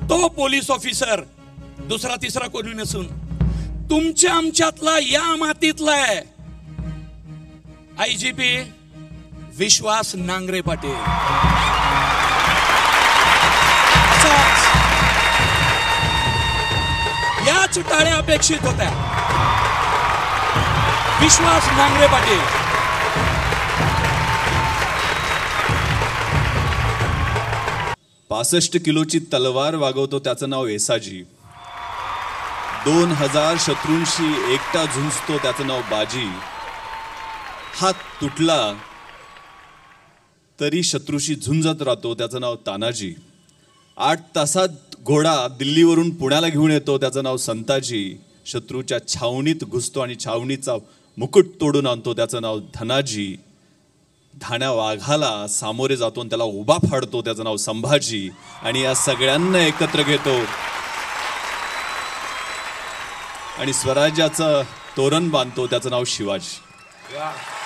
तो police officer दुसरा तिसरा कोणी नसून तुमच्या आमच्यातला या मातीतला आहे IGP विश्वास नांगरे पाटील. याच टाळ्या अपेक्षित होत्या. विश्वास नांगरे पाटील. पासष्ट किलोची तलवार वागवतो त्याचं नाव येसाजी. 2000 शत्रूंशी एकटा झुंजतो त्याचं नाव बाजी. हात तुटला तरी शत्रूशी झुंजत राहतो त्याचं नाव तानाजी. 8 तासात घोडा दिल्लीवरून पुण्याला घेऊन येतो त्याचं नाव संताजी. शत्रूच्या छावणीत घुसतो आणि छावणीचा मुकुट तोडून आणतो त्याचं नाव धनाजी. धाण्या वाघाला सामोरे जातो आणि त्याला उभा फाडतो त्याचं नाव संभाजी. आणि या सगळ्यांना एकत्र घेतो आणि स्वराज्याचं तोरण बांधतो त्याचं नाव शिवाजी.